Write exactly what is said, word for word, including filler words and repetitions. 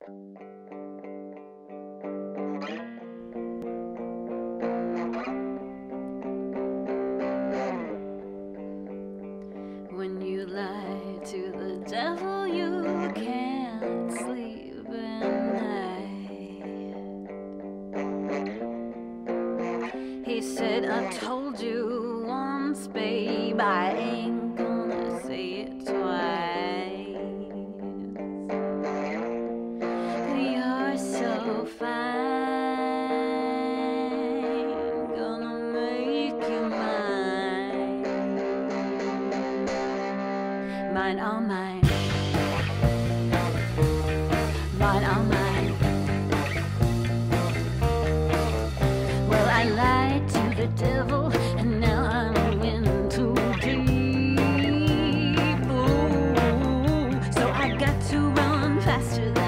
When you lie to the devil, you can't sleep at night. He said, I've told you once, babe, I ain't gonna say it twice. You're so fine, gonna make you mine. Mine, all mine. Mine, all mine. Well, I lied to the devil, and now I'm in too deep. Ooh, so I got to run faster than